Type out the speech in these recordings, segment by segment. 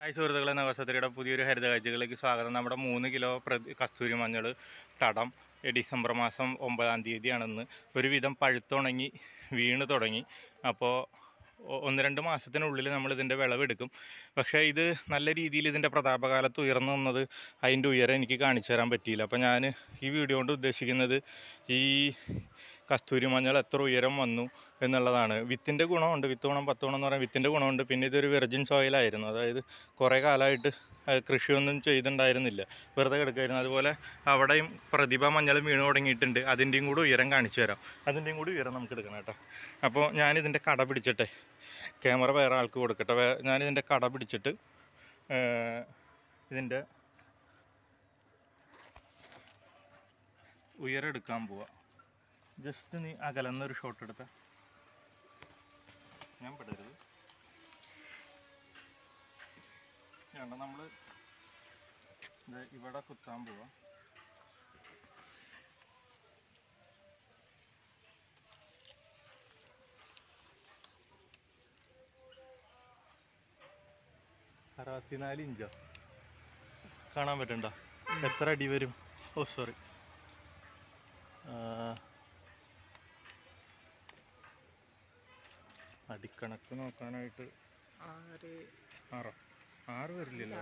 Hi സുഹൃത്തുക്കളെ, നവസത്രിയുടെ പുതിയൊരു ഹരിത കാഴ്ചകളിലേക്ക് സ്വാഗതം. നമ്മുടെ 3 കിലോ കസ്തൂരി മഞ്ഞൾ തടം ഡിസംബർ മാസം 9-ാം തീയതിയാണെന്ന് ഒരുവിധം പഴുത്തുണങ്ങി വീണ് തുടങ്ങി. അപ്പോൾ 1-2 മാസത്തിനുള്ളിൽ നമ്മൾ ഇതിൻ്റെ വിളവെടുക്കും. പക്ഷേ ഇത് നല്ല രീതിയിൽ ഇതിൻ്റെ പ്രതാപകാലത്ത് ഉയർന്നു വന്നത് അതിൻ്റെ ഉയരം എനിക്ക് കാണിച്ചു തരാൻ പറ്റിയില്ല. അപ്പോൾ ഞാൻ ഈ വീഡിയോ കൊണ്ട് ഉദ്ദേശിക്കുന്നത് ഈ കസ്തൂരി മഞ്ഞൾ എത്ര ഉയരം വന്നു എന്നുള്ളതാണ്. വിത്തിൻ്റെ ഗുണമുണ്ട്, വിത്ത് ഗുണം 10 ഗുണം എന്ന് പറയാൻ വിത്തിൻ്റെ ഗുണമുണ്ട്. പിന്നെ ഇതൊരു വെർജിൻ സോയിലായിരുന്നു, അതായത് കുറേ കാലമായിട്ട് കൃഷിയൊന്നും ചെയ്തിട്ടുണ്ടായിരുന്നില്ല, വെറുതെ കിടക്കുമായിരുന്നു. അതുപോലെ അവിടെയും പ്രതിഭ മഞ്ഞൾ വീണ് തുടങ്ങിയിട്ടുണ്ട്. അതിൻ്റെയും കൂടി ഉയരം കാണിച്ചു തരാം. അതിൻ്റെയും കൂടി ഉയരം നമുക്ക് എടുക്കണം കേട്ടോ. അപ്പോൾ ഞാനിതിൻ്റെ കട പിടിച്ചിട്ടെ, ക്യാമറ വേറെ ആൾക്ക് കൊടുക്കട്ടെ. ഞാനിതിൻ്റെ കട പിടിച്ചിട്ട് ഇതിൻ്റെ ഉയരം എടുക്കാൻ പോവാം. ജസ്റ്റ് നീ അകലെന്നൊരു ഷോട്ട് എടുത്ത ഞാൻ പെടരുത്. വേണ്ട, നമ്മൾ ഇവിടെ കുത്താൻ പോവാം. അറുപത്തിനാല് ഇഞ്ചോ കാണാൻ പറ്റണ്ട? എത്ര അടി വരും? ഓ സോറി, അടിക്കണക്ക് നോക്കാനായിട്ട് 6 വരില്ലല്ലോ.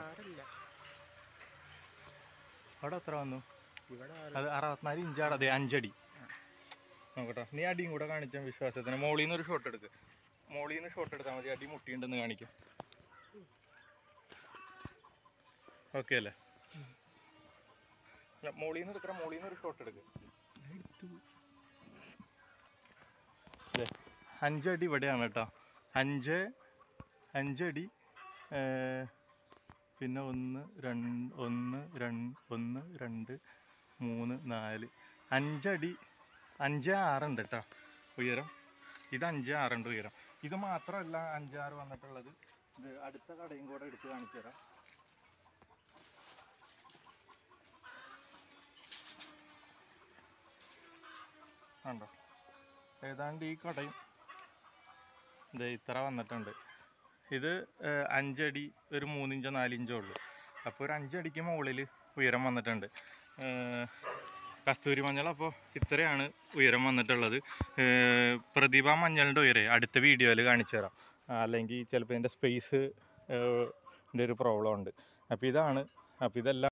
അവിടെ എത്ര വന്നു? അത് 64 ഇഞ്ചാണ്. അതെ, 5 അടി നോക്കട്ടെ. നീ അടിയും കൂടെ കാണിച്ചാൽ വിശ്വാസത്തിന്. മോളിൽ നിന്ന് ഒരു ഷോട്ട് എടുക്ക്. മോളിൽ നിന്ന് ഷോട്ട് എടുത്താൽ മതി. അടി മുട്ടിയുണ്ടെന്ന് കാണിക്കും. ഓക്കെ അല്ലേ? അല്ല, മോളിൽ നിന്ന് എടുക്കണം. മോളിൽ നിന്ന് ഒരു ഷോട്ട് എടുക്ക്. അതെ, 5 അടി ഇവിടെയാണ് കേട്ടോ. 5 അടി. പിന്നെ 1 2 3 4 5 അടി. 5-6 ഉണ്ട് കേട്ടോ ഉയരം. ഇത് 5-6 ഉണ്ട് ഉയരം. ഇത് മാത്രമല്ല 5-6 വന്നിട്ടുള്ളത്. ഇത് അടുത്ത കടയും കൂടെ എടുത്ത് കാണിച്ചു തരാം. കണ്ടോ, ഏതാണ്ട് ഈ കടയും ഇത് ഇത്ര വന്നിട്ടുണ്ട്. ഇത് 5 അടി, ഒരു 3 ഇഞ്ചോ 4 ഇഞ്ചോ ഉള്ളൂ. അപ്പോൾ ഒരു 5 അടിക്ക് മുകളിൽ ഉയരം വന്നിട്ടുണ്ട് കസ്തൂരി മഞ്ഞൾ. അപ്പോൾ ഇത്രയാണ് ഉയരം വന്നിട്ടുള്ളത്. പ്രതിഭ മഞ്ഞളിൻ്റെ ഉയരം അടുത്ത വീഡിയോയിൽ കാണിച്ചു തരാം, അല്ലെങ്കിൽ ചിലപ്പോൾ ഇതിൻ്റെ സ്പേസ് ഒരു പ്രോബ്ലം ഉണ്ട്. അപ്പോൾ ഇതാണ്. അപ്പോൾ ഇതെല്ലാം